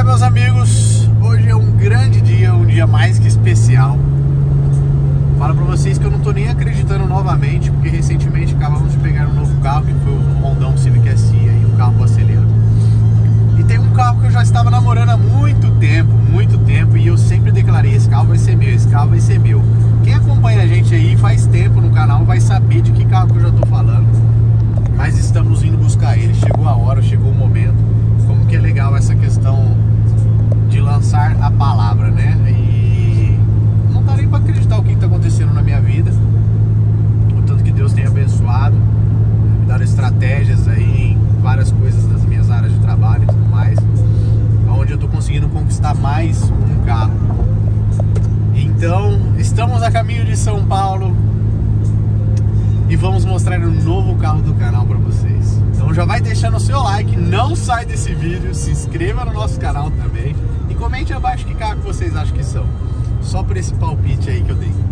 É, meus amigos, hoje é um grande dia, um dia mais que especial. Falo pra vocês que eu não tô nem acreditando novamente, porque recentemente acabamos de pegar um novo carro, que foi o Rondão Civic SI, aí, um carro brasileiro. E tem um carro que eu já estava namorando há muito tempo, e eu sempre declarei, esse carro vai ser meu, esse carro vai ser meu. Quem acompanha a gente aí faz tempo no canal vai saber de que carro que eu já tô falando. Mas estamos indo buscar ele, chegou a hora, chegou o momento. Como que é legal essa questão de lançar a palavra, né? E não dá nem pra acreditar o que tá acontecendo na minha vida. O tanto que Deus tem abençoado, me dado estratégias aí em várias coisas das minhas áreas de trabalho e tudo mais, onde eu tô conseguindo conquistar mais um carro. Então, estamos a caminho de São Paulo e vamos mostrar um novo carro do canal para vocês. Então já vai deixando o seu like, não sai desse vídeo, se inscreva no nosso canal também e comente abaixo que carro que vocês acham que são. Só por esse palpite aí que eu dei.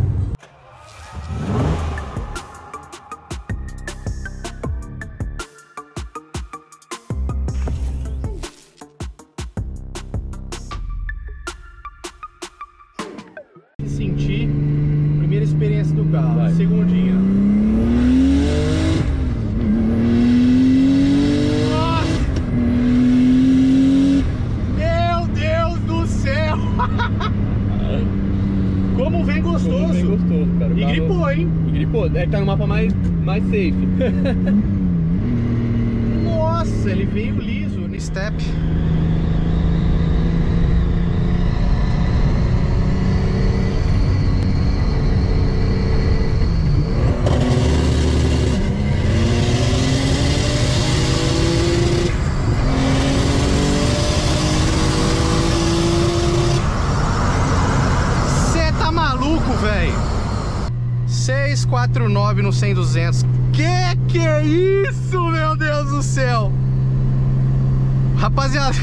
Sentir primeira experiência do carro, vai. Segundinha. Meu Deus do céu! Como vem gostoso! Como vem gostoso, cara. E gripou, hein? E gripou, deve estar no mapa mais safe. Nossa, ele veio liso no step. Velho, 649 no 100-200. Que é isso, meu Deus do céu? Rapaziada,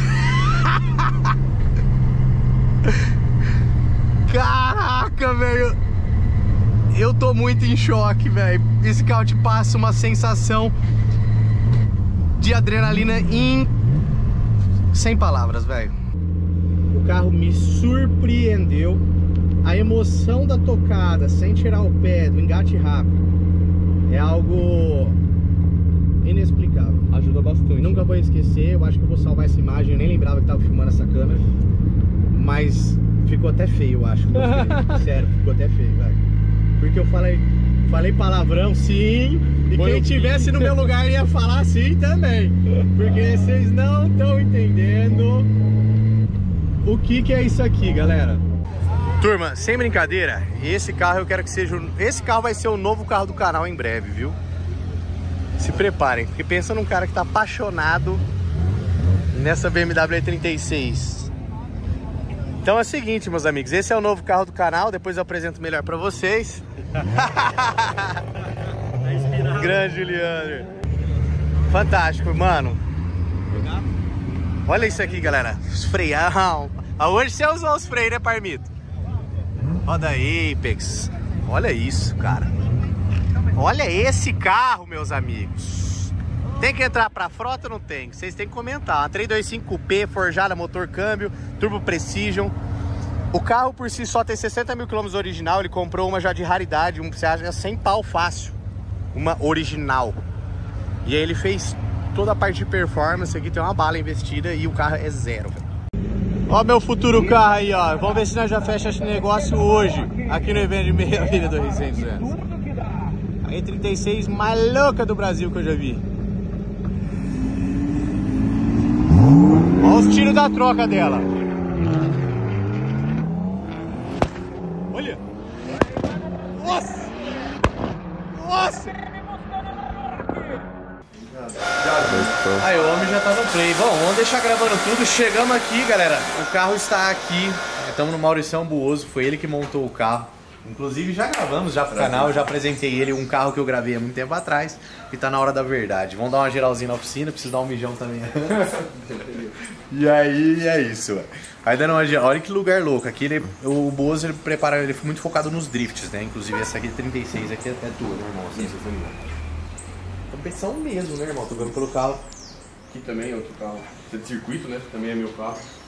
caraca, velho, eu tô muito em choque, velho. Esse carro te passa uma sensação de adrenalina sem palavras, velho. O carro me surpreendeu. A emoção da tocada, sem tirar o pé, do engate rápido, é algo inexplicável. Ajuda bastante. Nunca vou esquecer, eu acho que eu vou salvar essa imagem. Eu nem lembrava que estava filmando essa câmera. Mas ficou até feio, eu acho. Sério, ficou até feio, velho. Porque eu falei palavrão, sim. E quem estivesse no meu lugar ia falar sim também. Porque vocês não estão entendendo o que é isso aqui, galera. Turma, sem brincadeira, esse carro eu quero que seja... Esse carro vai ser o novo carro do canal em breve, viu? Se preparem, porque pensa num cara que tá apaixonado nessa BMW E36. Então é o seguinte, meus amigos, esse é o novo carro do canal, depois eu apresento melhor pra vocês. Grande Juliano. Fantástico, mano. Olha isso aqui, galera. Os freião. Hoje você usou os freios, né, Parmito? Roda Apex. Olha isso, cara. Olha esse carro, meus amigos. Tem que entrar pra frota ou não tem? Vocês têm que comentar. Uma 325 Coupé, forjada, motor câmbio, turbo Precision. O carro por si só tem 60 mil km original. Ele comprou uma já de raridade, você acha 100 pau fácil. Uma original. E aí ele fez toda a parte de performance. Aqui tem uma bala investida e o carro é zero, velho. Ó meu futuro carro aí, ó. Vamos ver se nós já fechamos esse negócio hoje, aqui no evento de meia-vida do R100. A E36 mais louca do Brasil que eu já vi. Olha os tiros da troca dela. Olha. Nossa. Nossa. Aí o homem já tá no play. Bom, vamos deixar gravando tudo. Chegamos aqui, galera. O carro está aqui. Estamos no Mauricião Buoso. Foi ele que montou o carro. Inclusive já gravamos já pro canal. Eu já apresentei ele um carro que eu gravei há muito tempo atrás. E tá na hora da verdade. Vamos dar uma geralzinha na oficina. Preciso dar um mijão também. E aí é isso. Aí dando uma geral. Olha que lugar louco. Aqui o Buoso ele prepara. Ele foi muito focado nos drifts, né? Inclusive essa aqui 36 aqui é tua, né, irmão? Assim, você foi competição mesmo, né, irmão? Tô vendo pelo carro. Aqui também é outro carro. Você de circuito, né? Também é meu carro.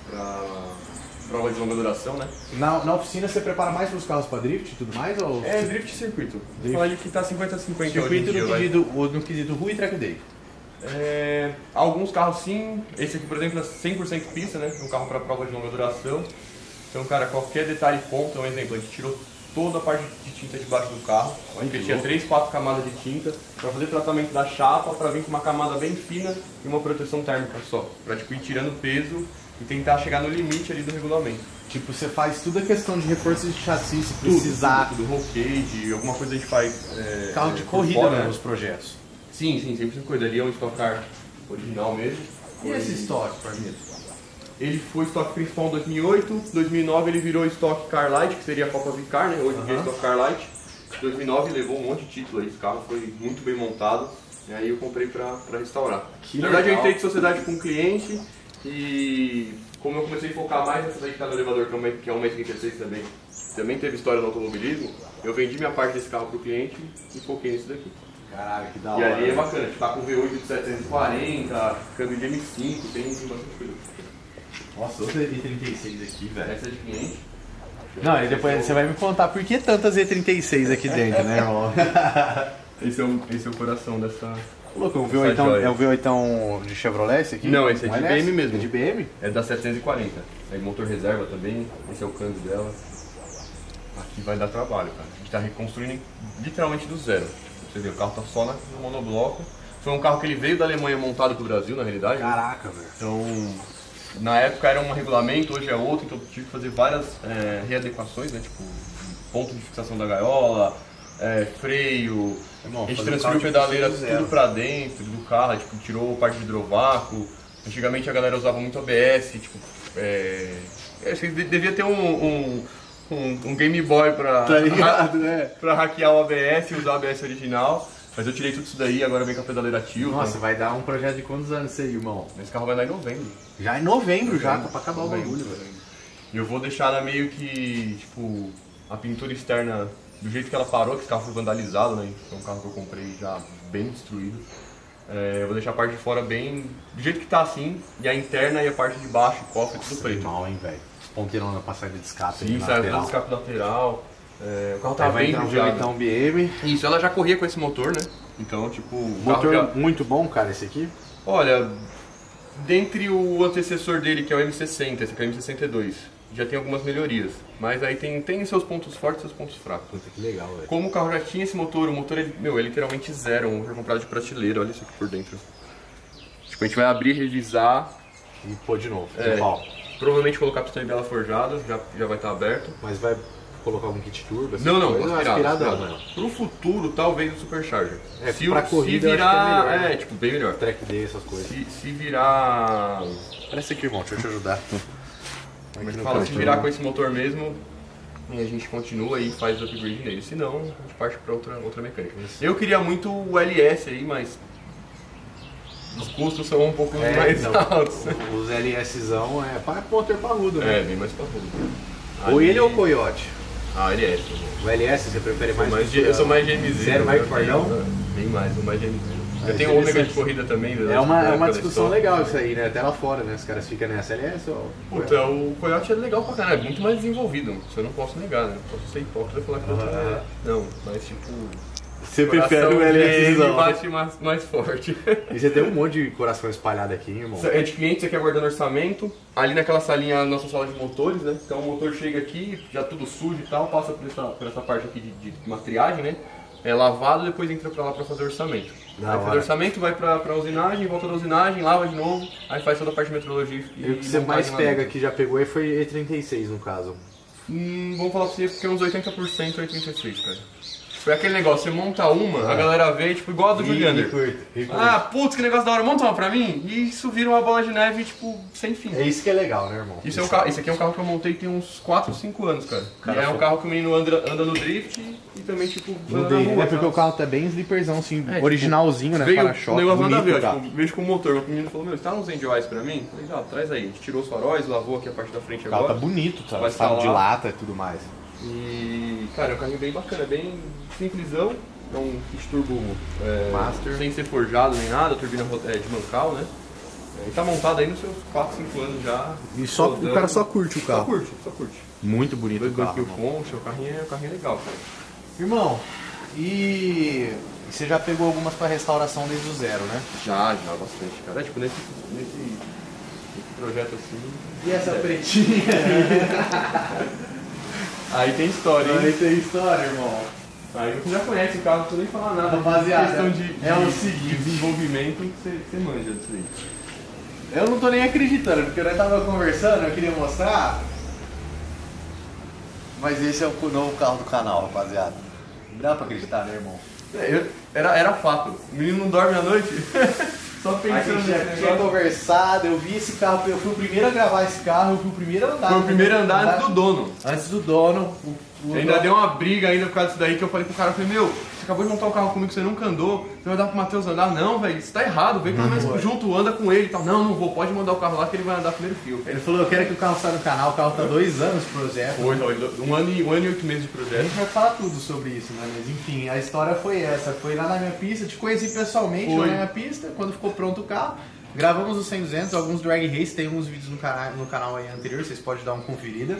prova de longa duração, né? Na oficina você prepara mais para os carros para drift e tudo mais? Ou... É, drift e circuito. Vou falar de que tá 50-50 circuito no quesito rua e track day. Alguns carros sim, esse aqui por exemplo é 100% pista, né? Um carro para prova de longa duração. Então, cara, qualquer detalhe conta. Um exemplo, a gente tirou toda a parte de tinta debaixo do carro, porque tinha 3, 4 camadas de tinta, para fazer tratamento da chapa, para vir com uma camada bem fina e uma proteção térmica só, para tipo, ir tirando peso e tentar chegar no limite ali do regulamento. Tipo, você faz tudo a questão de reforço de chassi, se precisar. Tudo, roll cage, alguma coisa a gente faz. Carro de corrida, fora, né, nos projetos. Sim, sempre coisa ali, é um Stock Car original mesmo. E esse estoque, Parmito? Ele foi estoque principal em 2008, 2009 ele virou Stock Car Light, que seria a Copa Vicar, né? Hoje em dia é Stock Car Light. 2009 levou um monte de título aí, esse carro foi muito bem montado, e aí eu comprei pra restaurar. Na verdade eu entrei de sociedade com um cliente e como eu comecei a focar mais nessa daí que tá no elevador, que é uma 36 também teve história no automobilismo, eu vendi minha parte desse carro pro cliente e foquei nisso daqui. Caralho, que da hora. E ali é bacana, tá com V8 de 740, câmbio de M5, tem bastante coisa. Nossa, outra E36 aqui, velho. Essa é de cliente. Não, e depois você vai me contar por que tantas E36 aqui dentro, né, irmão? Esse é o coração dessa... Louco, é o V8 de Chevrolet esse aqui? Não, esse é de BM mesmo. É de BM? É da 740. É motor reserva também, esse é o câmbio dela. Aqui vai dar trabalho, cara. A gente tá reconstruindo literalmente do zero. Você vê, o carro tá só no monobloco. Foi um carro que ele veio da Alemanha montado pro Brasil, na realidade. Caraca, velho. Então, na época era um regulamento, hoje é outro, então eu tive que fazer várias readequações, né? Tipo, ponto de fixação da gaiola, freio. Irmão, a gente transferiu pedaleira tudo pra dentro do carro, tipo, tirou parte de hidrovácuo. Antigamente a galera usava muito ABS, tipo, devia ter um Game Boy pra, tá ligado, né? Pra hackear o ABS e usar o ABS original. Mas eu tirei tudo isso daí, agora vem com a pedaleira Tilton. Nossa, vai dar um projeto de quantos anos isso aí, irmão? Esse carro vai dar em novembro. Já em novembro, já, tá pra acabar o bagulho, velho. E eu vou deixar ela meio que, tipo, a pintura externa do jeito que ela parou, que esse carro foi vandalizado, né? É um carro que eu comprei já bem destruído. Eu vou deixar a parte de fora bem do jeito que tá assim, e a interna e a parte de baixo, o cofre, tudo preto. Mal, hein, velho? Ponteirão na passagem de escape. Sim, saiu todo escape lateral. O carro tava bem judiado. Então, BM. Isso, ela já corria com esse motor, né? Então, tipo... Motor já... muito bom, cara, esse aqui? Olha, dentre o antecessor dele, que é o M60, esse aqui é o M62, já tem algumas melhorias. Mas aí tem seus pontos fortes e seus pontos fracos. Puta, que legal, velho. Como o carro já tinha esse motor, o motor é literalmente zero, um motor comprado de prateleira, olha isso aqui por dentro. Tipo, a gente vai abrir, revisar... E pôr de novo, provavelmente colocar pistão em vela forjada, já vai estar aberto. Mas vai colocar algum kit turbo? Não, aspirado. Pro futuro, talvez o Supercharger. Pra corrida, se virar, é melhor, tipo, bem melhor. Track day, essas coisas. Se virar... Parece aqui, irmão, deixa eu te ajudar. Se virar com esse motor mesmo, a gente continua e faz o upgrade nele. Se não, a gente parte pra outra mecânica. Eu queria muito o LS aí, mas... os custos são um pouco mais altos. Os LSzão é motor parrudo, né? É, bem mais parrudo. Ou ele ou o Coyote? LS. O LS você prefere mais? Eu sou mais GMZ. Zero mais que Fordão? Bem mais, sou mais GMZ. Eu tenho o Ômega de corrida também. É uma discussão legal isso aí, né? Até lá fora, né? Os caras ficam nessa LS ou... Puta, o Coyote é legal pra caralho, é muito mais desenvolvido. Isso eu não posso negar, né? Posso ser hipócrita e falar que não, mas tipo... Você prefere o LSzão? Bate mais forte. E você tem um monte de coração espalhado aqui, irmão? É de cliente, você quer guardando orçamento. Ali naquela salinha, a nossa sala de motores, né? Então o motor chega aqui, já tudo sujo e tal, passa por essa parte aqui de uma triagem, né? É lavado, depois entra pra lá pra fazer orçamento. Aí faz orçamento, vai pra usinagem, volta da usinagem, lava de novo, aí faz toda a parte de metrologia e o que você mais pega que já pegou aí foi E36 no caso? Vamos falar pra você porque é uns 80% 86, cara. Foi aquele negócio, você monta uma, a galera vê, tipo, igual a do Juliander. Ah, putz, que negócio da hora, monta uma pra mim? E isso vira uma bola de neve, tipo, sem fim. É isso que é legal, né, irmão? Esse aqui é um carro que eu montei tem uns 4, 5 anos, cara. E é um carro que o menino anda no drift e também, tipo, anda na rua. É porque o carro tá bem slipperzão, assim, originalzinho, né, para-choque. O negócio nada a ver, tipo, vejo com o motor. O menino falou, meu, você tá uns Enjoys pra mim? Eu falei, traz aí. A gente tirou os faróis, lavou aqui a parte da frente agora. O carro tá bonito, tá? Estado de lata e tudo mais. E, cara, é um carrinho bem bacana, bem simplesão. É um kit turbo Master, sem ser forjado nem nada, turbina de mancal, né? Ele tá montado aí nos seus 4, 5 anos já. E só, o cara só curte o carro. Só curte. Muito bonito o carro. Concha, o carrinho é legal, cara. Irmão, e você já pegou algumas para restauração desde o zero, né? Já, bastante, cara. Tipo, nesse projeto assim. E essa pretinha aí? Aí tem história, hein? Aí tem história, irmão. Aí você já conhece o carro, não precisa nem falar nada. Rapaziada, questão de o seguinte, desenvolvimento, você manja disso aí. Eu não tô nem acreditando, porque nós tava conversando, eu queria mostrar. Mas esse é o novo carro do canal, rapaziada. Não dá pra acreditar, né, irmão? Era fato. O menino não dorme à noite. Só A pensando gente já tinha conversado, eu vi esse carro, eu fui o primeiro a gravar esse carro, eu fui o primeiro a andar. Foi o primeiro a andar antes do dono. Antes do dono. Ainda deu uma briga ainda por causa disso daí, que eu falei pro cara, eu falei, meu, você acabou de montar um carro comigo que você nunca andou, você vai dar pro Matheus andar? Não, velho, isso tá errado, vem pelo menos junto, anda com ele e tal. Não vou, pode mandar o carro lá que ele vai andar primeiro fio. Ele falou, eu quero que o carro saia no canal, o carro tá 2 anos de projeto. Foi, 1 ano e 8 meses de A projeto. gente vai falar tudo sobre isso, né? Mas enfim, a história foi essa, foi lá na minha pista, te conheci pessoalmente lá na minha pista, quando ficou pronto o carro. Gravamos os 100-200, alguns drag race, tem uns vídeos no canal aí anterior, vocês podem dar uma conferida.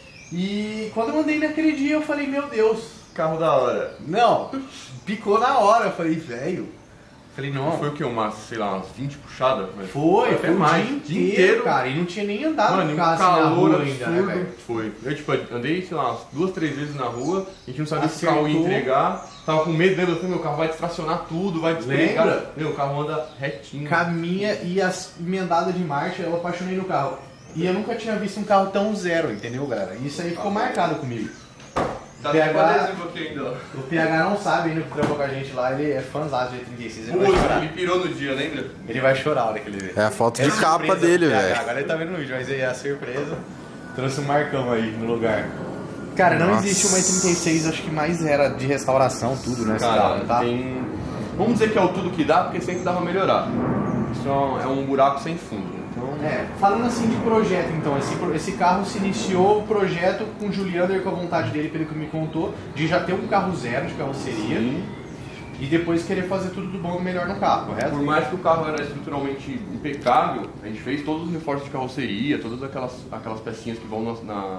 E quando eu andei naquele dia eu falei, meu Deus, Carro da hora. não, picou na hora, eu falei, velho. Falei, não. Foi o que? Sei lá, umas 20 puxadas? Foi mais. o dia inteiro, cara, e não tinha nem andado Mano, no carro assim na calor rua absurdo. ainda, né, velho? Foi. Eu, tipo, andei, sei lá, umas 2, 3 vezes na rua, a gente não sabia se o Acertou. carro ia entregar, tava com medo, lembra? Eu falei, meu carro vai distracionar tudo, vai despegar. Lembra? Meu, o carro anda retinho. Caminha e as emendadas de marcha, eu apaixonei no carro. E eu nunca tinha visto um carro tão zero, entendeu, galera? Isso aí ficou marcado comigo. Dá PH pra exemplo aqui ainda, ó. O PH não sabe ainda que trabalhou com a gente lá, ele é fãzão de 36, ele vai Pô, chorar. ele pirou no dia, lembra? Ele vai chorar a hora que ele ver. É a foto de surpresa capa do dele, PH, velho. Agora ele tá vendo no vídeo, mas aí é a surpresa. Trouxe um Marcão aí no lugar. Cara, não Nossa. existe uma E36, acho que mais era de restauração, tudo, né? esse Cara, carro, tá? tem... Vamos dizer que é o tudo que dá, porque sempre dá pra melhorar. Isso é um buraco sem fundo. Então... Falando assim de projeto, então, esse carro se iniciou o projeto com o Juliander, com a vontade dele, pelo que me contou, de já ter um carro zero de carroceria. Sim. E depois querer fazer tudo do bom e melhor no carro, correto? Por mais que o carro era estruturalmente impecável, a gente fez todos os reforços de carroceria, todas aquelas pecinhas que vão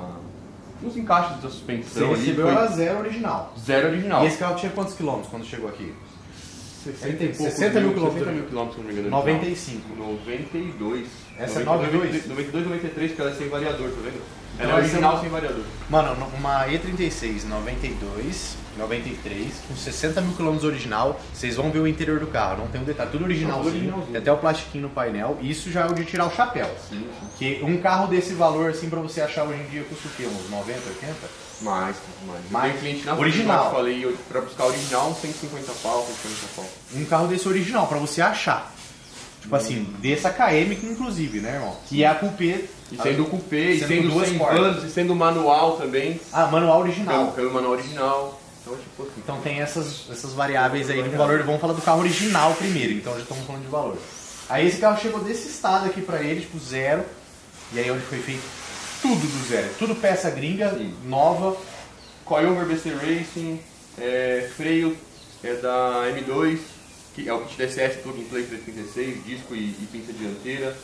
nos encaixes da Você suspensão ali. recebeu a zero original. Zero original. E esse carro tinha quantos quilômetros quando chegou aqui? 60 e poucos 60 mil quilômetros. 60 mil quilômetros, se não me engano. 95. 92. Essa é 92? 92, 93, porque ela é sem variador, tá vendo? Então Ela é essa é original uma- sem variador. Mano, uma E36 92, 93, com 60 mil quilômetros original, vocês vão ver o interior do carro, não tem um detalhe, tudo originalzinho, originalzinho. tem até o plastiquinho no painel, isso já é o de tirar o chapéu. Sim. Que um carro desse valor, assim, pra você achar hoje em dia, custa o quê? Uns 90, 80? Mais. Mais. Tem cliente na Original. frente, eu falei, pra buscar original, uns 150 pau, 150 pau. Um carro desse original, pra você achar. Tipo assim, dessa KM, inclusive, né, irmão? Que é a Coupé. E sendo cupê, e Sendo sendo duas sem portas. bancos, e sendo manual também. Ah, manual original. Câmbio manual original. Então, tipo assim. Então tem essas variáveis aí no valor. Vamos falar do carro original primeiro, então já estamos falando de valor. Aí esse carro chegou desse estado aqui pra ele, tipo zero. E aí onde foi feito tudo do zero. Tudo peça gringa, Sim. nova. Coilover BC Racing, freio é da M2, que é o kit DSS Plug and Play 336, disco e pinça dianteira.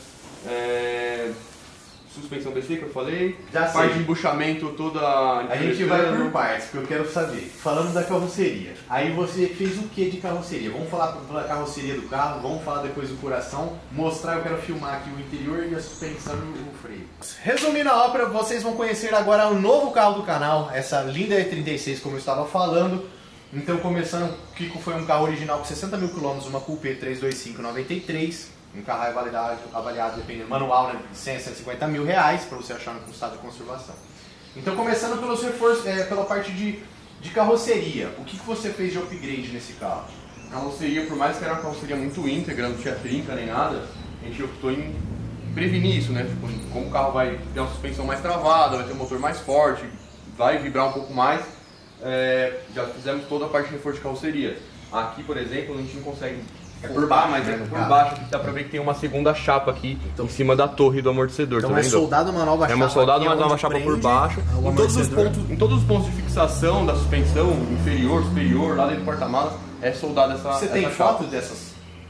Suspensão BC que eu falei, Já sei. parte de embuchamento toda. A gente vai por partes, porque eu quero saber. Falando da carroceria, aí você fez o que de carroceria? Vamos falar da carroceria do carro, vamos falar depois do coração, mostrar, eu quero filmar aqui o interior e a suspensão e o freio. Resumindo a ópera, vocês vão conhecer agora o novo carro do canal, essa linda E36 como eu estava falando. Então começando, o Kiko foi um carro original com 60 mil quilômetros, uma Coupé 325/93. Um carro avaliado dependendo manual, né, de 100 a 150 mil reais, para você achar no estado de conservação. Então, começando pelos reforços, pela parte de carroceria, o que você fez de upgrade nesse carro? A carroceria, por mais que era uma carroceria muito íntegra, não tinha trinca nem nada, a gente optou em prevenir isso, né? Tipo, como o carro vai ter uma suspensão mais travada, vai ter um motor mais forte, vai vibrar um pouco mais, já fizemos toda a parte de reforço de carroceria. Aqui, por exemplo, a gente não consegue por baixo, mas né, é no por carro. baixo, que dá pra ver que tem uma segunda chapa aqui em cima da torre do amortecedor, Então tá é vendo? soldado uma nova É chapa. uma soldado, aqui, mas uma onde chapa por prende baixo. o Em amortecedor. em todos os pontos de fixação da suspensão, inferior, superior, lá dentro do porta-malas, é soldado essa Você tem essa chapa. foto dessas?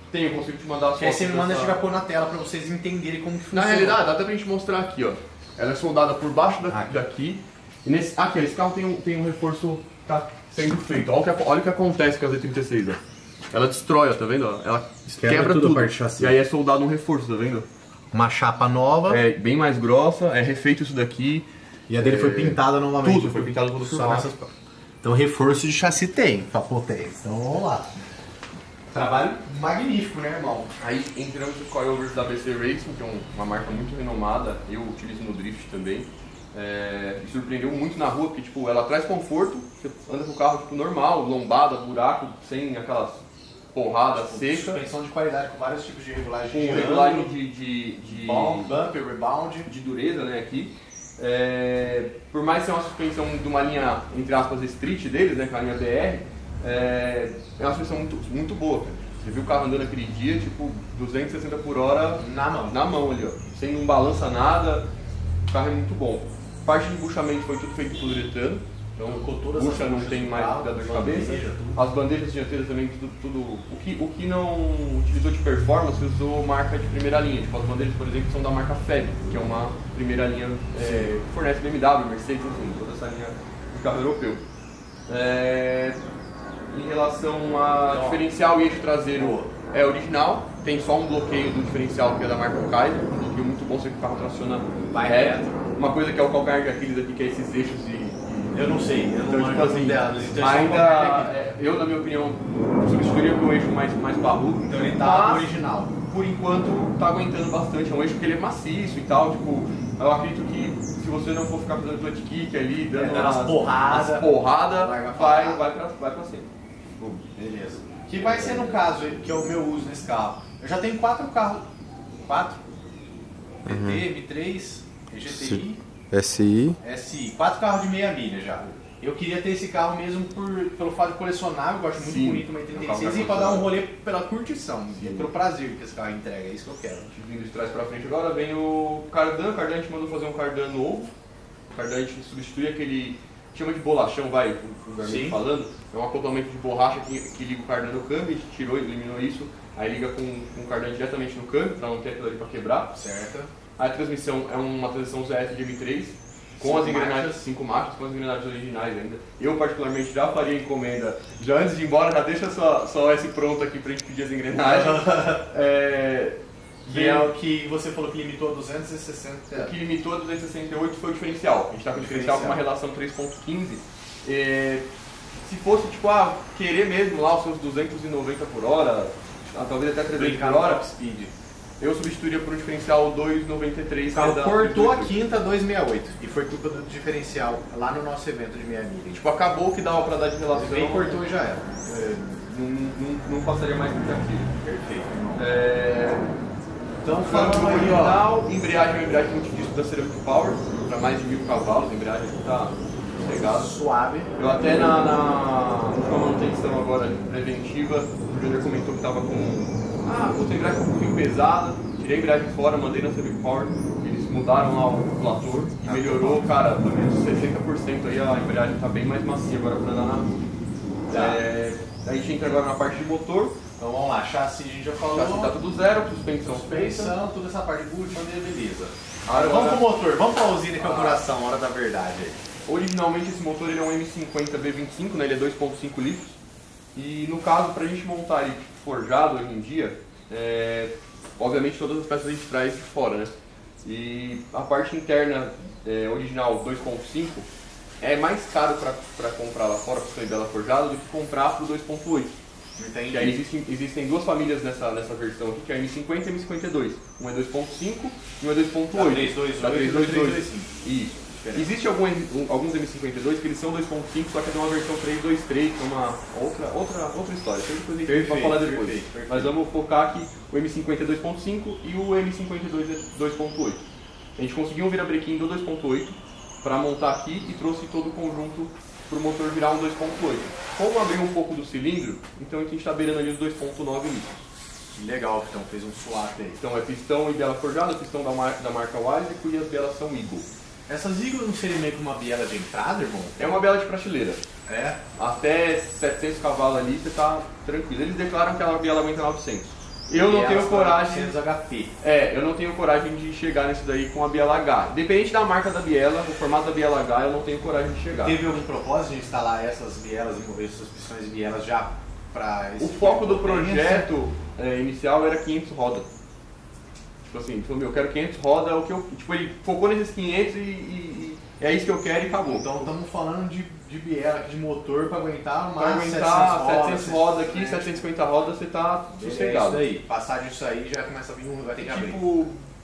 Tenho, consigo te mandar as fotos. Que aí você me manda, a gente dessa... vai pôr na tela pra vocês entenderem como que funciona. Na realidade, dá até pra gente mostrar aqui, ó. Ela é soldada por baixo daqui. E nesse, aqui, esse carro tem um reforço que tá sendo feito. Olha o que acontece com a Z36, ó. Ela destrói, ó, tá vendo? Ela quebra tudo. A parte de chassi. E aí é soldado um reforço, tá vendo? Uma chapa nova. É bem mais grossa, é refeito isso daqui. E a dele foi pintada novamente. Tudo foi pintado por só nessas... Então reforço de chassi tem, pra potência. Então vamos lá. Trabalho magnífico, né, irmão? Aí entramos nos coilovers da BC Racing, que é uma marca muito renomada, eu utilizo no drift também. Me surpreendeu muito na rua, porque tipo, ela traz conforto, você anda com o carro tipo, normal, lombada, buraco, sem aquelas porradas secas. Suspensão de qualidade com vários tipos de regulagem. Com regulagem de bumper, rebound. De dureza, né, aqui. Por mais ser uma suspensão de uma linha, entre aspas, street deles, né, que é a linha BR, é uma suspensão muito boa, cara. Você viu o carro andando aquele dia, tipo, 260 por hora na mão ali, ó. Sem não balança nada, o carro é muito bom. Parte de buchamento foi tudo feito por uretano, então bucha não tem mais dor de cabeça. As bandejas dianteiras também, tudo. O que não utilizou de performance usou marca de primeira linha. Tipo, as bandejas, por exemplo, são da marca FEB, que é uma primeira linha que fornece BMW, Mercedes, enfim, toda essa linha de carro europeu. Em relação a diferencial e eixo traseiro é original, tem só um bloqueio do diferencial que é da marca Kaiser, um bloqueio muito bom, você que o carro traciona reto. Uma coisa que é o calcanhar de Aquiles aqui, que é esses eixos eu não sei, eu então, não tipo assim, ainda, eu na minha opinião, substituiria por um eixo mais parrudo. Então ele tá original. Por enquanto tá aguentando bastante, é um eixo que ele é maciço e tal, tipo, eu acredito que se você não for ficar fazendo flat kick ali, dando as porradas, vai pra cima. Beleza. Que vai ser no caso, que é o meu uso nesse carro. Eu já tenho 4 carros. 4? PT, M3, GTI, SI. 4 carros de meia milha já. Eu queria ter esse carro mesmo pelo fato de colecionar, eu gosto muito bonito, uma 36 e para dar um rolê pela curtição, pelo prazer que esse carro entrega, é isso que eu quero. Vindo de trás pra frente agora vem o cardan, a gente mandou fazer um cardan novo. O cardan a gente substitui aquele, chama de bolachão, vulgarmente falando, é um acoplamento de borracha que liga o cardan no câmbio, a gente tirou, eliminou isso, aí liga com o cardan diretamente no câmbio, pra não ter aquilo ali pra quebrar. Certo. A transmissão é uma transmissão ZF de M3, com as engrenagens 5 marchas, com as engrenagens originais ainda. Eu particularmente já faria encomenda, já antes de ir embora, já deixa sua OS pronta aqui pra gente pedir as engrenagens. Que é o que você falou que limitou a 260. O que limitou a 268 foi o diferencial. A gente está com o diferencial com uma relação 3.15. Se fosse, tipo, querer mesmo lá os seus 290 por hora, talvez até 300 por hora, speed. Eu substituiria por um diferencial 293. O carro cortou a quinta 268 e foi culpa do diferencial lá no nosso evento de meia milha. Tipo, acabou o que dava pra dar de relação. Bem cortou e já era. Não passaria mais do que aquilo. Perfeito. Então falando aí, ó, embreagem é uma embreagem multidisco da Ceramic Power, para mais de 1000 cavalos, a embreagem está sossegada. Suave. Eu até na última manutenção agora preventiva, o Júnior comentou que estava com puta, a embreagem um pouquinho pesada, tirei a embreagem fora, mandei na Ceramic Power, eles mudaram lá o platô e melhorou, cara, pelo menos 60% aí a embreagem está bem mais macia agora para andar na rua. A gente entra agora na parte de motor. Então vamos lá, chassi a gente já falou. Chassi tá tudo zero, suspensão, toda essa parte de boot, beleza. Vamos pro motor, vamos pra usina que é o coração, hora da verdade aí. Originalmente esse motor ele é um M50 B25, né? Ele é 2.5 litros. E no caso, pra gente montar ele forjado hoje em dia, obviamente todas as peças a gente traz de fora, né? E a parte interna original 2.5 é mais caro para comprar lá fora, para dela forjada, do que comprar pro 2.8. Entendi. E aí existem duas famílias nessa versão aqui, que é a M50 e a M52. Um é 2.5 e um é 2.8. Da 322. Isso. Existem alguns M52 que eles são 2.5, só que é de uma versão 323, que é uma outra história. Depois a gente vai falar depois. Perfeito. Mas vamos focar aqui, o M50 é 2.5 e o M52 é 2.8. A gente conseguiu um virabrequim do 2.8 para montar aqui e trouxe todo o conjunto para o motor virar um 2.8. Como abriu um pouco do cilindro, então a gente está beirando ali os 2.9 litros. Legal, então fez um swap aí. Então é pistão e biela forjada, pistão da marca Weislich e as bielas são Eagle. Essas Eagle não seriam meio que uma biela de entrada, irmão? É uma biela de prateleira. É? Até 700 cavalos ali você tá tranquilo. Eles declaram que a biela aguenta 900. Eu não tenho coragem. 900 HP. Eu não tenho coragem de chegar nisso daí com a Biela H. Dependente da marca da biela, o formato da Biela H, eu não tenho coragem de chegar. Teve algum propósito de instalar essas bielas, essas pistões de bielas já para esse O foco do projeto inicial era 500 rodas. Tipo assim, falou, eu quero 500 rodas, o que eu, tipo, ele focou nesses 500 e é isso que eu quero e acabou. Então estamos falando de biela aqui, de motor para aguentar Para aguentar 700 rodas aqui, 750 rodas, você tá sossegado. É isso aí, passar disso aí já começa a vir vai ter que abrir. Tipo,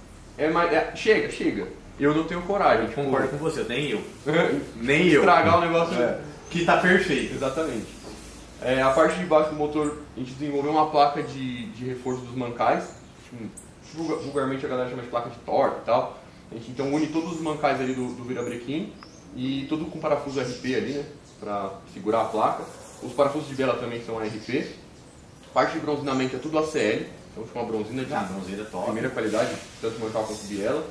chega. Eu não tenho coragem. Tipo, Concordo com você, nem eu. Nem eu. Estragar o negócio. Que tá perfeito. Exatamente. A parte de baixo do motor, a gente desenvolveu uma placa de reforço dos mancais. Vulgarmente a galera chama de placa de torque e tal. A gente então une todos os mancais ali do virabrequim e tudo com parafuso RP ali, né? Pra segurar a placa. Os parafusos de biela também são RP. Parte de bronzinamento é tudo ACL. Então fica uma bronzina de primeira qualidade, tanto mancal quanto biela.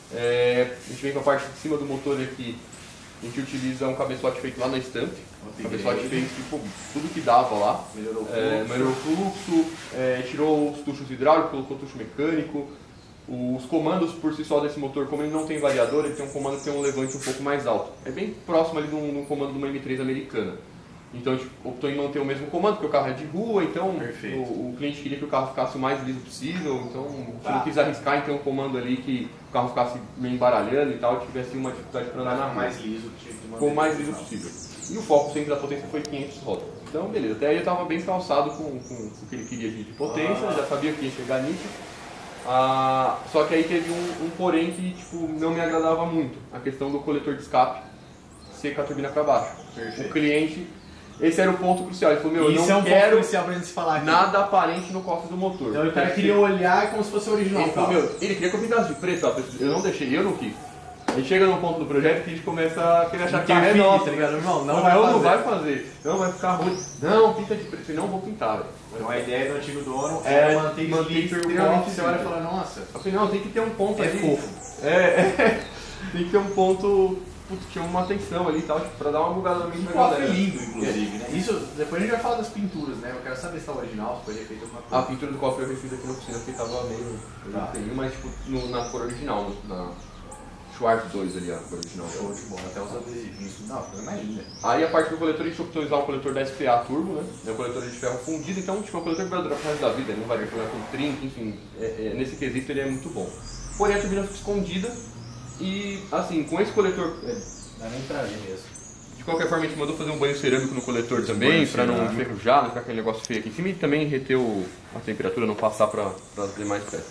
A gente vem com a parte de cima do motor aqui. A gente utiliza um cabeçote feito lá na Stamp. O cabeçote fez tipo, tudo que dava lá. Melhorou o fluxo, tirou os tuchos hidráulicos, colocou tucho mecânico. Os comandos por si só desse motor, como ele não tem variador, ele tem um comando que tem um levante um pouco mais alto. É bem próximo ali de um comando de uma M3 americana. Então a gente optou em manter o mesmo comando, porque o carro é de rua, então o cliente queria que o carro ficasse o mais liso possível, então se não quis arriscar em ter um comando ali que o carro ficasse meio embaralhando e tal, tivesse uma dificuldade para andar na rua. Mais liso, ficou o mais liso possível. E o foco sempre da potência foi 500 rodas. Então beleza, até aí eu estava bem calçado com o que ele queria de potência, já sabia que ia chegar nisso. Só que aí teve um porém que tipo, não me agradava muito, a questão do coletor de escape ser com a turbina para baixo. O cliente, esse era o ponto crucial, ele falou, meu, eu não quero crucial pra gente falar aqui. Nada aparente no cofre do motor. Então o cara queria olhar como se fosse original. Ele falou, ele queria que eu pintasse de preto, eu não deixei, eu não quis. Aí chega num ponto do projeto que a gente começa a querer achar que é nosso, tá ligado? Irmão, não vai fazer, não vai ficar ruim, não, pinta de preto, não vou pintar, velho. Então a ideia do antigo dono é manter extremamente, você olha e fala, nossa. Eu falei, não, tem que ter um ponto ali. Fofo. Tem que ter um ponto, putz, tinha uma atenção ali e tal, tipo, pra dar uma bugada na mente da galera. É lindo, inclusive, né? Isso, depois a gente vai falar das pinturas, né? Eu quero saber se tá original, se foi refeito alguma coisa. A pintura do cofre eu refiz aqui na oficina, porque tava meio, mas tipo, na cor original, na Schwarz 2 ali, a cor original. Show de bola, até os adesivos. Não, foi mais linda. Aí a parte do coletor, a gente optou em usar um coletor da SPA Turbo, né? É um coletor de ferro fundido, então tipo, é um coletor que vai durar pro resto da vida, ele não vai ter problema com trinca, enfim, nesse quesito ele é muito bom. Porém a turbina fica escondida e, assim, com esse coletor... Não dá nem pra ver mesmo. De qualquer forma, a gente mandou fazer um banho cerâmico no coletor também, pra não enferrujar, não ficar aquele negócio feio aqui em cima e também reter a temperatura, não passar para as demais peças.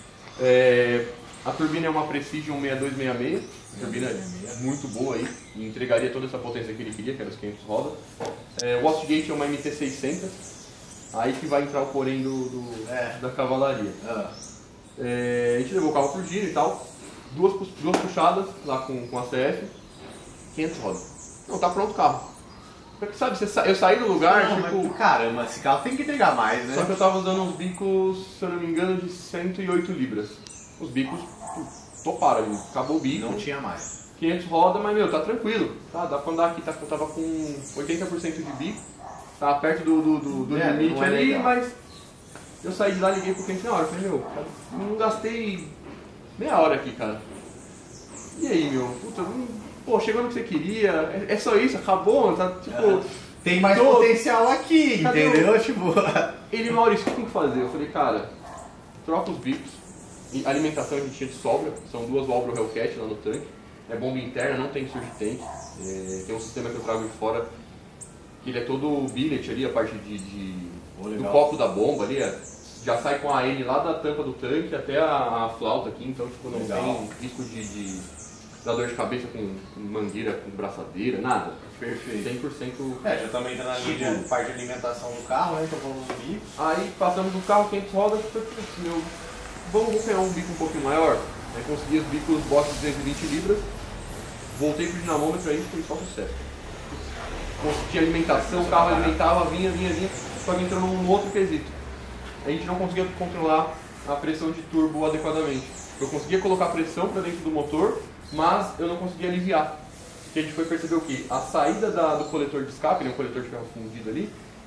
A turbina é uma Precision 6266, turbina muito boa aí, e entregaria toda essa potência que ele queria, que era os 500 rodas. O Wastegate é uma MT600, aí que vai entrar o porém da cavalaria. A gente levou o carro por giro e tal, duas puxadas lá com a CF, 500 rodas. Não, tá pronto o carro. Porque sabe, eu saí do lugar, tipo... Caramba, esse carro tem que entregar mais, né? Só que eu tava usando uns bicos, se eu não me engano, de 108 libras. Os bicos toparam ali, acabou o bico. Não tinha mais. 500 rodas, mas meu, tá tranquilo. Tá, dá pra andar aqui, eu tava com 80% de bico. Tá perto do limite ali, legal. Mas... Eu saí de lá, liguei pro cliente na hora, falei, meu, não gastei meia hora aqui, cara. E aí, meu, puta, pô, chegou no que você queria, é só isso, acabou, tá, tipo... Tem mais potencial aqui, entendeu? Tipo... Ele, Maurício, o que tem que fazer? Eu falei, cara, troca os bicos. E alimentação a gente tinha de sobra, são duas Walbro Hellcat lá no tanque. É bomba interna, não tem surge-tank. Tem um sistema que eu trago de fora, que ele é todo billet ali, a parte do copo da bomba ali. Já sai com a N lá da tampa do tanque até a flauta aqui, então tipo, não tem risco de dar dor de cabeça com mangueira, com braçadeira, nada. Perfeito. 100%. Já também tá na linha de parte de alimentação do carro, né? Então vamos os bicos. Aí passamos do carro, 500 rodas, meu... Vamos pegar um bico um pouquinho maior. Aí consegui os bicos Bosch 220 libras. Voltei pro dinamômetro aí, foi só sucesso. Tinha alimentação, o carro alimentava, vinha. Só que entrou num outro quesito. A gente não conseguia controlar a pressão de turbo adequadamente. Eu conseguia colocar pressão para dentro do motor, mas eu não conseguia aliviar. Porque a gente foi perceber o que? A saída do coletor de escape, um coletor de ferro fundido ali,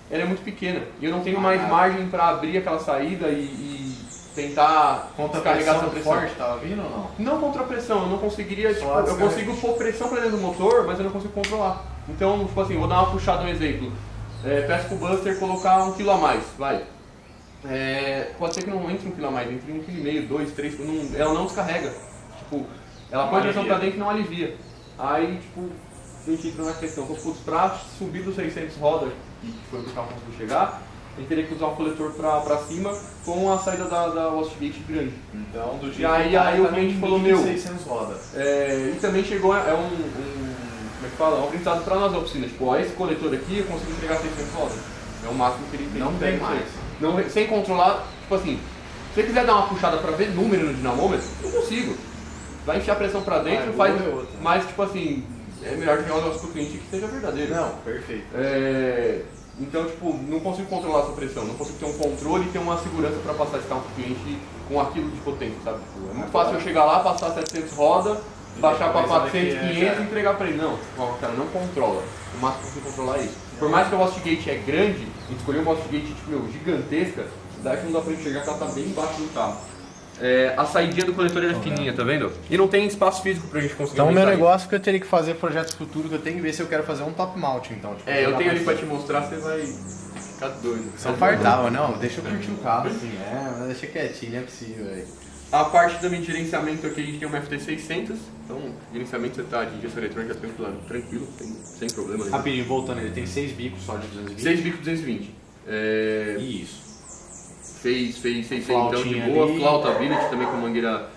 ela é muito pequena. E eu não tenho mais margem para abrir aquela saída e tentar descarregar essa pressão. Forte tava vindo ou não? Não contra a pressão, eu não conseguiria, tipo, eu consigo pôr pressão para dentro do motor, mas eu não consigo controlar. Então, tipo assim, vou dar uma puxada, um exemplo. Peço pro Buster colocar 1 kg a mais, vai. Pode ser que não entre 1 kg a mais, entre 1,5 kg, 2, 3 kg, ela não descarrega. Tipo, ela põe a pressão pra dentro e não alivia. Aí, tipo, a gente entra na questão, pra subir dos 600 rodas, que foi o que o carro conseguiu chegar, a gente teria que usar um coletor pra cima com a saída da Wastgate grande. Então, do jeito e aí o cliente falou, meu... 600 rodas. E também chegou, como é que fala? Um aprendizado pra nós da oficina. Tipo, esse coletor aqui eu consigo entregar 600 rodas. É o máximo que ele tem. Não tem mais. Não, sem controlar, tipo assim, se você quiser dar uma puxada pra ver número no dinamômetro, eu consigo. Vai enfiar a pressão pra dentro, mas tipo assim, é melhor jogar o negócio pro cliente que seja verdadeiro. Não, perfeito. Então, tipo, não consigo controlar essa pressão, não consigo ter um controle e ter uma segurança para passar esse carro pro cliente com aquilo de potência, sabe? Tipo, é muito fácil eu chegar lá, passar 700 rodas, baixar para 400, 500 e entregar para ele. Não, o cara não controla. O máximo que eu consigo controlar é isso. Por mais que o Wastgate é grande, a gente escolheu uma Wastgate tipo, gigantesca, daí que não dá para enxergar que ela tá bem embaixo do carro. A saidinha do coletor é fininha, tá vendo? E não tem espaço físico pra gente conseguir. Então o meu negócio que eu teria que fazer projeto futuro, que eu tenho que ver se eu quero fazer um top mount, então. Tipo, eu tenho ali pra te mostrar, você vai ficar doido. Só fartava, não, deixa eu curtir o carro assim, mas deixa quietinho, não é possível, velho. A parte também de gerenciamento aqui, a gente tem uma FT600, então gerenciamento você tá de injeção eletrônica tranquilo, sem problema nenhum. Rapidinho, voltando, ele tem 6 bicos só de 220? 6 bicos 220. Isso. Fez 600 então de boa, ali. Flauta Ability também com mangueira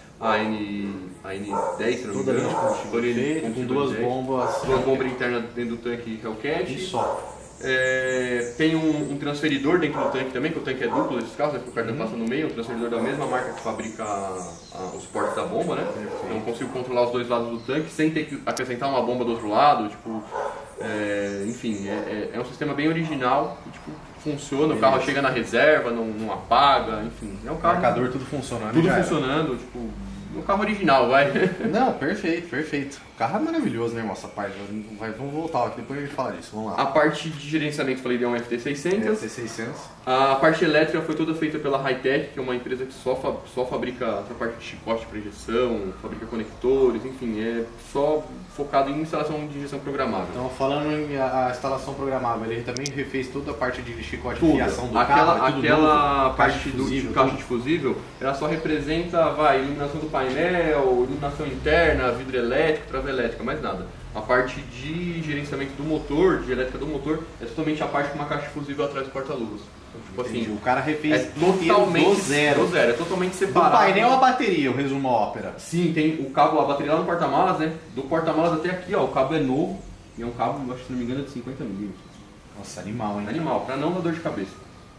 AN10, se não me engano. Com duas bombas. Duas bombas internas dentro do tanque Hellcat. E só. Tem um transferidor dentro do tanque também, que o tanque é duplo desses carros, porque o cardan passa no meio, um transferidor da mesma marca que fabrica os portos da bomba, né? Então eu consigo controlar os dois lados do tanque sem ter que acrescentar uma bomba do outro lado, tipo... enfim, é um sistema bem original, que, tipo, funciona, o carro chega na reserva, não apaga, enfim, é um carro... Marcador, tudo funcionando. Tudo funcionando, tipo, um carro original, vai. Não, perfeito. O carro é maravilhoso, né, irmão, essa parte. Vamos voltar aqui, depois a gente fala disso, vamos lá. A parte de gerenciamento, falei, é um FT600. FT600. A parte elétrica foi toda feita pela Hightech, que é uma empresa que só fabrica essa parte de chicote para injeção, fabrica conectores, enfim, é só focado em instalação de injeção programável. Então, falando em a instalação programável, ele também refez toda a parte de chicote de fiação do carro? Aquela parte do caixa de fusível, ela só representa, iluminação do painel, iluminação interna, vidro elétrico, trava elétrica, mais nada. A parte de gerenciamento do motor, de elétrica do motor, é totalmente a parte com uma caixa de fusível atrás do porta-luvas. Então, tipo assim, o cara refez totalmente do zero, é totalmente separado. Do painel à bateria, eu resumo a ópera. Sim, tem o cabo, a bateria lá no porta-malas, né? Do porta-malas até aqui, ó, o cabo é novo, e é um cabo, acho que se não me engano, é de 50 milímetros. Nossa, animal, hein? Animal, pra não dar dor de cabeça.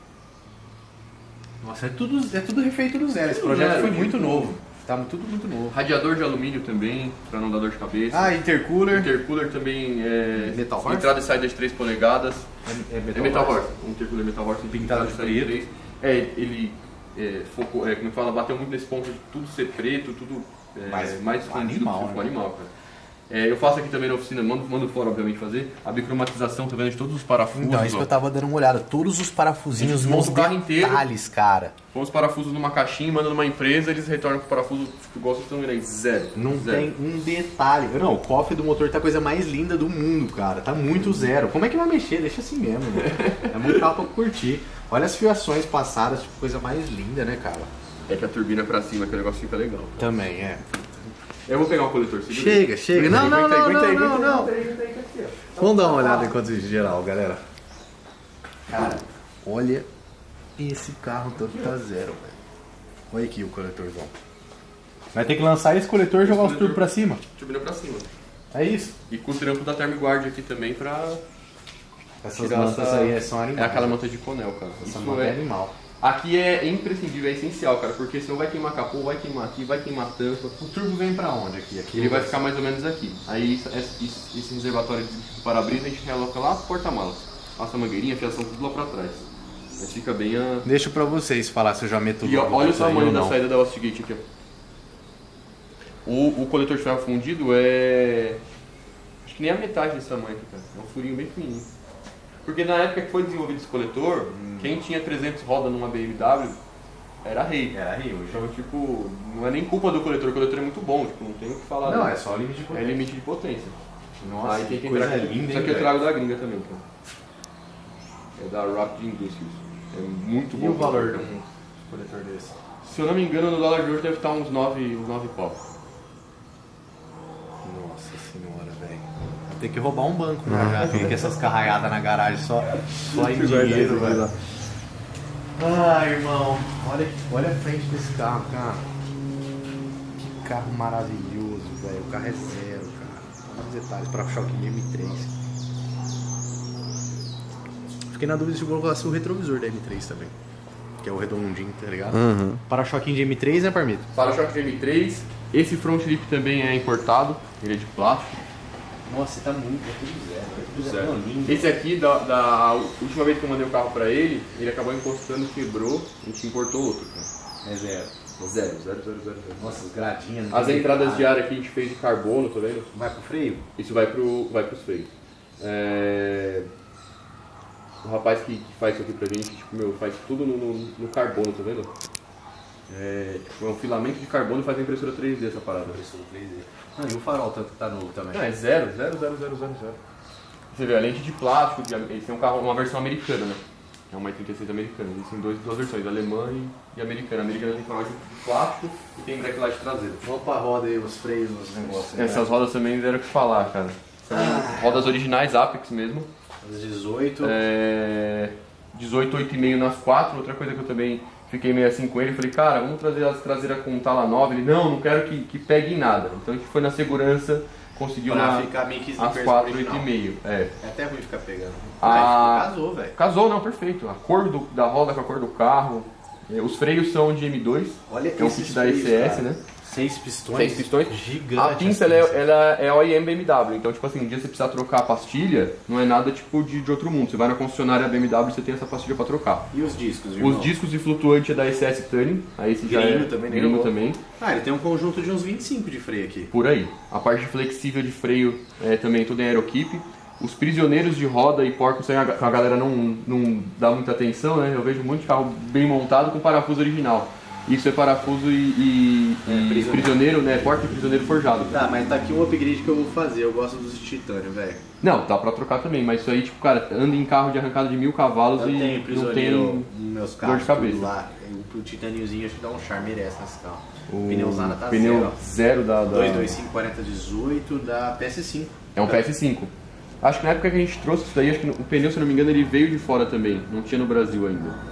Nossa, é tudo refeito do zero. Esse projeto foi muito novo. Tá tudo muito novo. Radiador de alumínio também, pra não dar dor de cabeça. Intercooler. Intercooler também é... Metal Horse? Entrada e saída de 3 polegadas. É Metal Horse. Um intercooler Metal Horse. Pintado de preto. Ele focou, como eu falo, bateu muito nesse ponto de tudo ser preto, tudo mais escondido animal, que animal, cara. Eu faço aqui também na oficina, mando fora, obviamente, fazer a bicromatização também de todos os parafusos. Então, é isso que eu tava dando uma olhada. Todos os parafusinhos nos detalhes, cara. Põe os parafusos numa caixinha, manda numa empresa, eles retornam com o parafuso, igual vocês estão vendo aí, zero. Não zero. Tem um detalhe. Não, o cofre do motor tá a coisa mais linda do mundo, cara. Tá muito zero. Como é que vai mexer? Deixa assim mesmo, né? É muito carro pra curtir. Olha as fiações passadas, tipo, coisa mais linda, né, cara? É que a turbina pra cima, que o negócio fica legal. Cara. Também, é. Eu vou pegar um coletor. Chega. Não. Vamos dar uma olhada enquanto em geral, galera. Cara, olha esse carro todo tá zero, velho. Olha aqui o coletorzão. Vai ter que lançar esse coletor e jogar os turbos pra cima. Turbina pra cima. É isso. E com o trampo da Thermiguard aqui também pra... Essas mantas aí são animais. É aquela manta de Conel, cara. Essa manta é animal. Aqui é imprescindível, é essencial, cara, porque senão vai queimar capô, vai queimar aqui, vai queimar tampa. O turbo vem pra onde aqui? Ele vai ficar mais ou menos aqui. Aí esse reservatório de para-brisa a gente realoca lá pro porta-malas. Passa a mangueirinha, a fiação tudo lá pra trás. Mas fica bem a... Deixa pra vocês falar se eu já meto... E olha o tamanho da saída da Wastgate aqui, ó. O coletor de ferro fundido é... Acho que nem a metade desse tamanho aqui, cara. É um furinho bem fininho. Porque na época que foi desenvolvido esse coletor, quem tinha 300 rodas numa BMW era rei. Era rei hoje. Então, tipo, não é nem culpa do coletor, o coletor é muito bom, tipo, não tem o que falar. Não, dele. é só limite de potência. É limite de potência. Nossa, aí tem que coisa entrar aqui. linda, Isso aqui hein, eu trago da gringa também, cara. É da Rapid Industries. É muito bom. E o valor de um coletor desse? Se eu não me engano, no dólar de hoje deve estar uns 9 pau. Nossa senhora, velho. Tem que roubar um banco, né? Já fica essas carraiadas na garagem só em dinheiro, velho. Ai, irmão, olha a frente desse carro, cara. Que carro maravilhoso, velho. O carro é zero, cara. Olha os detalhes, para-choque de M3. Fiquei na dúvida se eu colocasse o retrovisor da M3 também. Que é o redondinho, tá ligado? Para-choquinho de M3, né, Parmito? Para-choque de M3. Esse front lip também é importado, ele é de plástico. Nossa, tá muito, é tudo zero. Tudo zero. Esse aqui, da última vez que eu mandei o carro pra ele acabou encostando, quebrou, a gente importou outro, cara. É zero. Zero. Nossa, as gradinhas. As entradas de ar aqui a gente fez de carbono, tá vendo? Vai pro freio? Isso vai pros freios. O rapaz que faz isso aqui pra gente, tipo, faz tudo no carbono, tá vendo? É um filamento de carbono e faz a impressora 3D essa parada. Impressora 3D. Ah, e o farol, tanto que tá novo também. Não, é zero. Você vê, a lente de plástico, eles têm uma versão americana, né? É uma 86 americana. Eles têm duas versões, alemã e americana. A americana tem farol de plástico e tem backlight traseiro. Vamos pra roda aí, os freios, os negócios. Essas rodas também deram o que falar, cara. São rodas originais, Apex mesmo. As 18. 18, 8,5 nas 4. Outra coisa que eu também fiquei meio assim com ele, falei, cara, vamos trazer as traseiras com tala nova. Ele, não quero que pegue em nada. Então a gente foi na segurança, conseguiu ficar meio que as 4, 8,5. É até ruim ficar pegando. Casou, velho. Casou, não, perfeito. A cor da roda com a cor do carro. Os freios são de M2. Olha que é um kit da ECS, cara. né? 6 pistões. 6 pistões. Gigante. A pinça ela é OEM BMW, então tipo assim, um dia você precisar trocar a pastilha, não é nada tipo de outro mundo. Você vai na concessionária BMW e você tem essa pastilha pra trocar. E os discos, irmão? Os discos de flutuante é da ECS Tuning, aí esse já é gringo também. Ah, ele tem um conjunto de uns 25 de freio aqui. Por aí. A parte flexível de freio também tudo em Aerokeep. Os prisioneiros de roda e porcos, a galera não dá muita atenção, né? Eu vejo muito carro bem montado com parafuso original. Isso é parafuso e prisioneiro, né? Porta e prisioneiro forjado. Tá, mas tá aqui um upgrade que eu vou fazer. Eu gosto dos de titânio, velho. Não, dá pra trocar também, mas isso aí, tipo, cara, anda em carro de arrancada de 1000 cavalos e não tem nos meus carros, dor de cabeça. Lá. O titâniozinho acho que dá um charme, merece nesse carro. O pneuzada tá pneu zero da 225 4018 da PS5. É um PS5. Acho que na época que a gente trouxe isso daí, acho que o pneu, se não me engano, ele veio de fora também. Não tinha no Brasil ainda.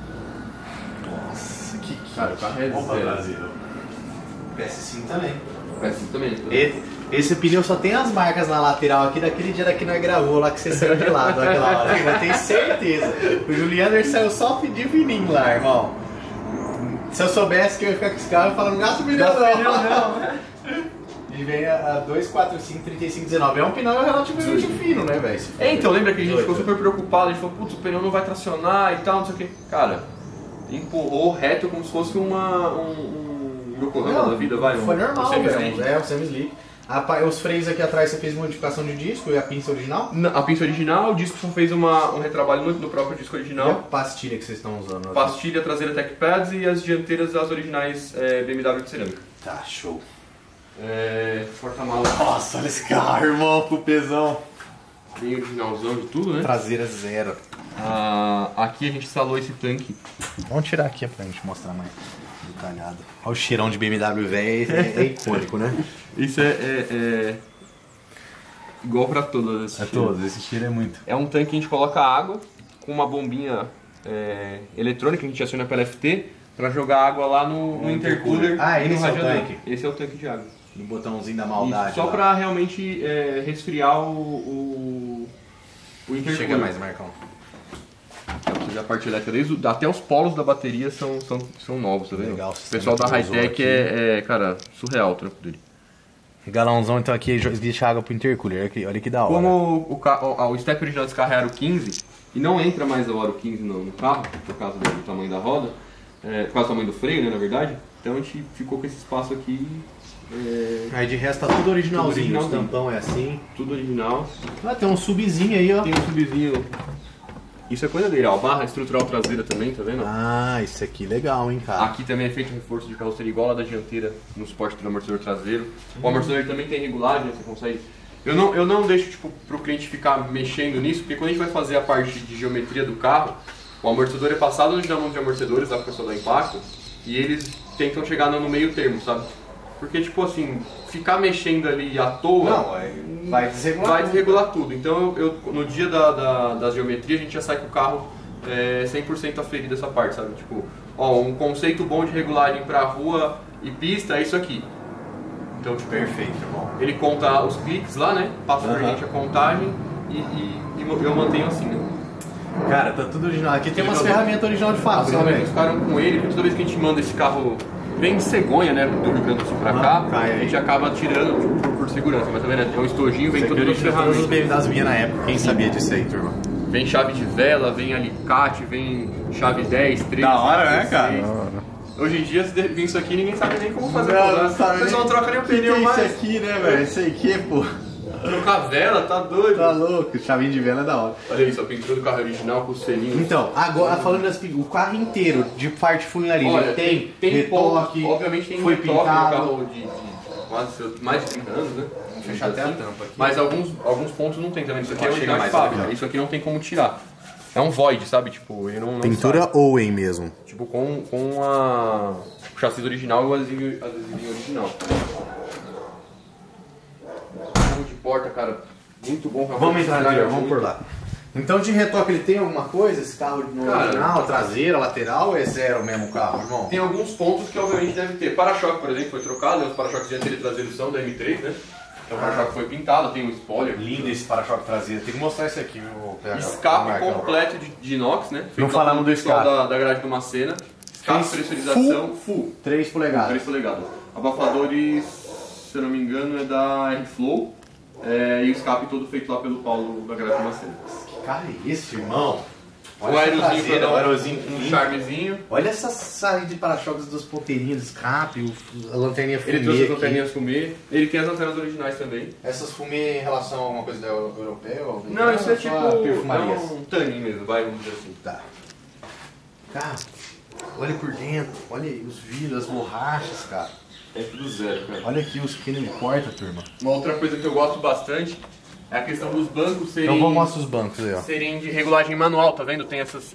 Cara, o carro é zero. Brasil. PS5 também. PS5 também. Esse pneu só tem as marcas na lateral aqui daquele dia que nós gravou lá que você saiu de lado naquela hora. Eu tenho certeza. O Juliander saiu só de fininho lá, irmão. Se eu soubesse que eu ia ficar com esse carro falando, gasta o pneu não. Ele vem a 245 3519. É um pneu relativamente fino, né, velho? Então, lembra que a gente ficou super preocupado, a gente falou, putz, o pneu não vai tracionar e tal, não sei o que. Cara, empurrou reto como se fosse um Yokohama da vida, vai. Foi normal, velho. É, o semi-slick. Os freios aqui atrás você fez modificação de disco e a pinça original? A pinça original, o disco só fez um retrabalho no próprio disco original. E a pastilha que vocês estão usando? Pastilha traseira Tech Pads e as dianteiras as originais BMW de cerâmica. Tá, show. Porta-malas. Nossa, olha esse carro, irmão, com pesão. Bem originalzão de tudo, né? Traseira zero. Aqui a gente instalou esse tanque. Vamos tirar aqui pra gente mostrar mais detalhado. Olha o cheirão de BMW velho, é icônico, né? Isso é igual pra todos. Esse cheiro é muito. É um tanque que a gente coloca água com uma bombinha eletrônica que a gente aciona pela FT pra jogar água lá no intercooler e no radiador. Esse é o tanque de água. No botãozinho da maldade. Só pra realmente resfriar o intercooler. Chega mais, Marcão. A parte elétrica, até os polos da bateria são novos, tá vendo? Legal. O pessoal da Hightech cara, surreal o trampo dele. Galãozão, então aqui deixa água pro intercooler, olha que da hora. Como o step original desse carro era o 15, e não entra mais o aro 15 no carro, por causa do tamanho da roda, por causa do tamanho do freio, né, na verdade, então a gente ficou com esse espaço aqui. Aí de resto tá tudo originalzinho, tudo o tampão é assim. Tudo original. Tem um subzinho aí, ó. Tem um subzinho Isso é coisa dele, ó. Barra estrutural traseira também, tá vendo? Ah, isso aqui legal, hein, cara. Aqui também é feito um reforço de carroceria igual a da dianteira no suporte do amortecedor traseiro. O amortecedor também tem regulagem, você consegue... Eu não deixo tipo, pro cliente ficar mexendo nisso, porque quando a gente vai fazer a parte de geometria do carro, o amortecedor é passado na mão de amortecedores, lá para o pessoal dar impacto, e eles tentam chegar no meio termo, sabe? Porque, tipo assim, ficar mexendo ali à toa vai desregular tudo. Então, no dia da geometria, a gente já sai com o carro 100% aferido essa parte, sabe? Tipo, ó, um conceito bom de regulagem para rua e pista é isso aqui. Então, tipo, perfeito, irmão. Ele conta os cliques lá, né? Passa pra gente a contagem e eu mantenho assim, né? Cara, tá tudo original. Aqui tem umas ferramentas original de fábrica. As ferramentas ficaram com ele, porque toda vez que a gente manda esse carro... Vem de cegonha, né, do Rio Grande do Sul pra cá, a gente acaba tirando tipo, por segurança, mas tá vendo? É um estojinho, vem tudo as ferramentas. Todos os BMWs vinha na época, quem sabia disso aí, turma? Vem chave de vela, vem alicate, vem chave 10, 13, da hora, 16. Né, cara? Hoje em dia, se vir isso aqui, ninguém sabe nem como fazer. Não sabe. O pessoal não troca nem o pneu mais. Isso aqui, né, velho? Isso aqui, pô. Trocar vela, tá doido. Tá louco, chavinho de vela é da hora. Olha isso, a pintura do carro original com o selinho. Então, agora falando das o carro inteiro, de parte funilaria, olha, tem retoque, obviamente tem foi retoque no pintado. carro de quase mais de 30 anos, né? Vamos fechar até a tampa aqui. Mas alguns pontos não tem também. Isso aqui é chega original mais de fábrica. aqui, ó. Isso aqui não tem como tirar. É um void, sabe? Tipo, ele não Pintura sai. Owen mesmo. Tipo, com o chassi original e o adesivinho original. Carro de porta, cara, muito bom. Vamos entrar ali, vamos por lá. Então de retoque ele tem alguma coisa? Esse carro no original, traseira, lateral ou é zero mesmo o carro, irmão? Tem alguns pontos que obviamente deve ter. Para-choque, por exemplo, foi trocado, né? Os para-choques dianteiro e traseiro são da M3, né? Então o para-choque foi pintado, tem um spoiler. Lindo esse para-choque traseiro, tem que mostrar isso aqui, viu? Escape completo de inox, né? Não falamos do escape. Da grade do Macena. Escape, pressurização, full. 3 polegadas. 3 polegadas. Abafadores, se eu não me engano, é da Airflow. E o escape todo feito lá pelo Paulo da grade do Macena. Que carro é esse, irmão? Olha o aerozinho pra dar um charmezinho. Olha essa saída de para-choques dos ponteirinhos de escape, a lanterninha fumê. Ele trouxe as lanterninhas fumê. Ele tem as lanternas originais também. Essas fumê em relação a alguma coisa da europeia? Não, isso é tipo perfumarias. um tanning mesmo, vamos dizer assim. Tá. Cara, olha por dentro, olha aí os vidros, as borrachas, cara. É tudo zero, cara. Olha aqui os pneus de porta, turma. Uma outra coisa que eu gosto bastante é a questão dos bancos serem... Então vamos mostrar os bancos aí, ó. Serem de regulagem manual, tá vendo? Tem essas...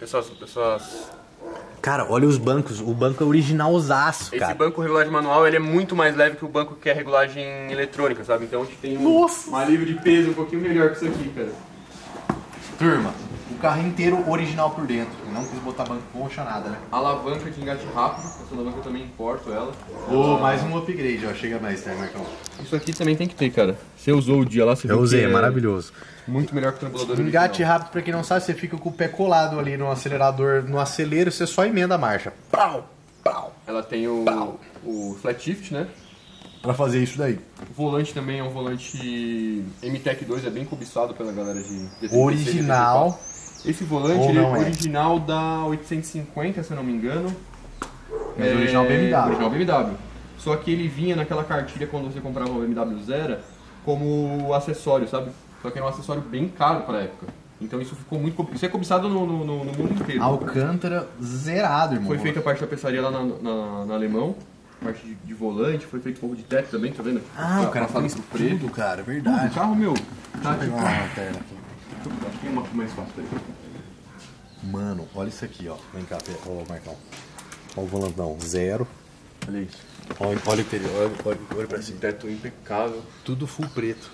Cara, olha os bancos, o banco é originalzaço, cara. Esse banco regulagem manual, ele é muito mais leve que o banco que é regulagem eletrônica, sabe? Então a gente tem um alívio de peso um pouquinho melhor que isso aqui, cara. Turma, o carro inteiro original por dentro. Eu não quis botar banco poxa nada, né? Alavanca de engate rápido, essa alavanca eu também importo ela. Mais um upgrade, ó. Chega mais, né, Marcão? Isso aqui também tem que ter, cara. Você usou o dia lá, você Eu viu usei, que é maravilhoso. Muito melhor que o trambulador Engate original. rápido, pra quem não sabe, você fica com o pé colado ali no acelerador, no acelero, você só emenda a marcha. Pau, pau. Ela tem o flat shift, né? Pra fazer isso daí. O volante também é um volante MTEC 2, é bem cobiçado pela galera de 36, Original. 84. Esse volante ele é original da 850, se eu não me engano. Mas original BMW. Original BMW. Só que ele vinha naquela cartilha quando você comprava o BMW Zero como acessório, sabe? Só que era um acessório bem caro pra época. Então isso ficou muito... Isso é cobiçado no mundo inteiro. Alcântara zerado, irmão. Foi feita a parte da tapeçaria lá na Alemão. Parte de volante, foi feito fogo de teto também, tá vendo? O cara faz pro preto. tudo, cara, verdade. O carro, meu, tá Deixa eu pegar uma lanterna aqui. Acho que tem uma mais fácil aí. Mano, olha isso aqui, ó. Vem cá, ó, Marcão. Olha o volantão, zero. Olha isso. Olha o interior, olha pra cima. Teto impecável. Tudo full preto.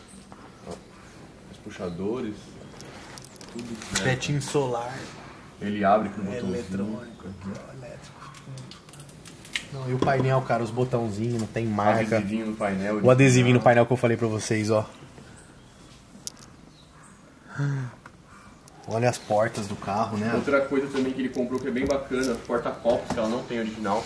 Os puxadores. Tudo. Né? Tetinho solar. Ele abre com o botãozinho. Eletrônico, elétrico. Não, e o painel, cara, os botãozinhos, não tem marca. Adesivinho no painel. O adesivinho no painel que eu falei pra vocês, ó. Olha as portas do carro, né? Outra coisa também que ele comprou que é bem bacana, porta-copos, que ela não tem original.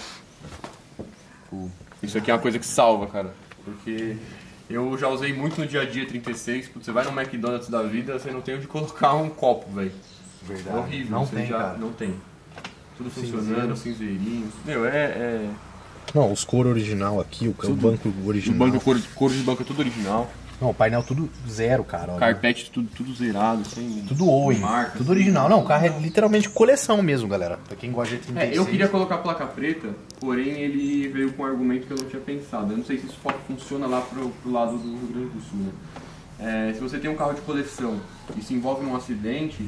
Isso aqui é uma coisa que salva, cara. Porque eu já usei muito no dia a dia 36. Você vai no McDonald's da vida, você não tem onde colocar um copo, velho. Verdade. É horrível. Não você tem, já cara. não tem. Tudo funcionando, cinzeirinho. Meu, Não, os couro original aqui, o banco O original. banco, couro de banco é tudo original. Não, o painel tudo zero, cara. Olha. Carpete tudo zerado, sem tudo Owen, marca, tudo original. Não, o carro é literalmente coleção mesmo, galera. Pra quem gosta de 36. Eu queria colocar placa preta, porém ele veio com um argumento que eu não tinha pensado. Eu não sei se isso funciona lá pro lado do Rio Grande do Sul, né? Se você tem um carro de coleção e se envolve num acidente,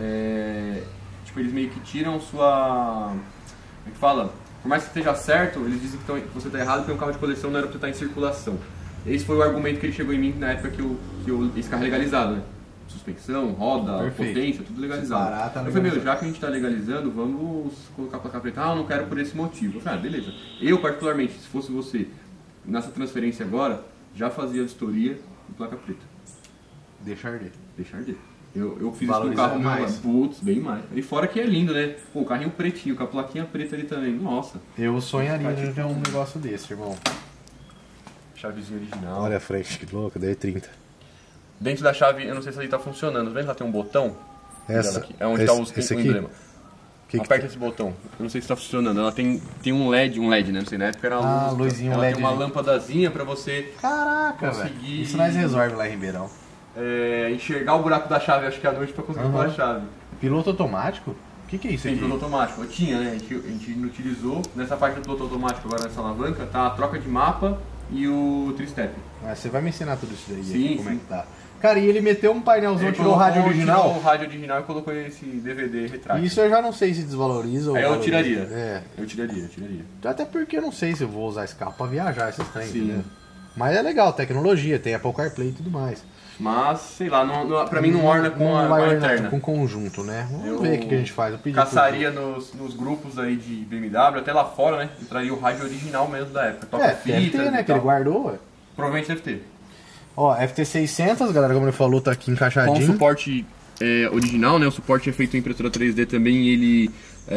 tipo, eles meio que tiram sua... Como é que fala? Por mais que esteja certo, eles dizem que você está errado porque um carro de coleção não era para você estar em circulação. Esse foi o argumento que ele chegou em mim na época que esse carro é legalizado, né? Suspensão, roda, perfeito. Potência, tudo legalizado. Barato, eu falei, já que a gente está legalizando, vamos colocar a placa preta. Ah, eu não quero por esse motivo. Eu falei, beleza. Eu, particularmente, se fosse você, nessa transferência agora, já fazia a vistoria de placa preta. Deixa arder. Deixa arder. Eu fiz isso no carro mais. Putz, bem mais. E fora que é lindo, né? Pô, o carrinho pretinho, com a plaquinha preta ali também. Nossa. Eu sonharia de ver um negócio desse, irmão. Chavezinha original. Olha a frente, que louca, daí 30. Dentro da chave, eu não sei se ali tá funcionando. Vendo lá tem um botão? Essa, aqui. É onde está o emblema. Aperta esse botão. Eu não sei se tá funcionando. Ela tem um LED, né? Não sei, na época era uma luz. Luzinho ela LED. Tem uma lâmpadazinha pra você... Caraca, velho. Isso nós resolve lá em Ribeirão. Enxergar o buraco da chave, acho que à noite, pra conseguir pôr a chave. Piloto automático? O que é isso aqui? Tem piloto automático. Eu tinha, né? A gente não utilizou. Nessa parte do piloto automático, agora nessa alavanca, tá a troca de mapa e o tri-step. Você vai me ensinar tudo isso daí, sim, como é que tá. Cara, e ele meteu um painelzão, tirou o rádio original? Tirou o rádio original e colocou esse DVD retrátil. Isso eu já não sei se desvaloriza ou eu tiraria. Eu tiraria. Até porque eu não sei se eu vou usar esse carro pra viajar, esses trem, né? Mas é legal, tecnologia, tem Apple CarPlay e tudo mais. Mas, sei lá, pra mim não orna com a interna. Com conjunto, né? Vamos ver o que a gente faz. Eu caçaria nos grupos aí de BMW, até lá fora, né? E traria o rádio original mesmo da época. Toca fita, deve ter, né? Que ele guardou, ué. Provavelmente deve ter. Ó, FT600, galera, como ele falou, tá aqui encaixadinho. Com suporte original, né? O suporte é feito em impressora 3D também e ele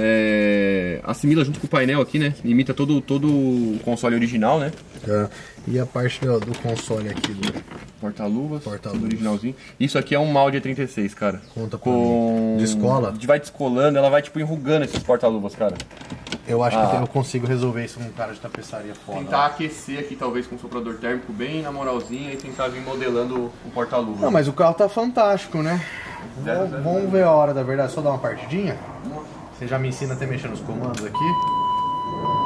assimila junto com o painel aqui, né? Imita todo o console original, né? E a parte do console aqui do porta-luvas, tudo originalzinho. Isso aqui é um Audi A36, cara. Conta com descola? Vai descolando, ela vai tipo enrugando esses porta-luvas, cara. Eu acho que eu consigo resolver isso com um cara de tapeçaria foda. Tentar aquecer aqui, talvez, com um soprador térmico bem na moralzinha e tentar vir modelando o porta-luvas. Não, mas o carro tá fantástico, né? Vamos ver a hora da verdade. Só dar uma partidinha? Você já me ensina até mexer nos comandos aqui?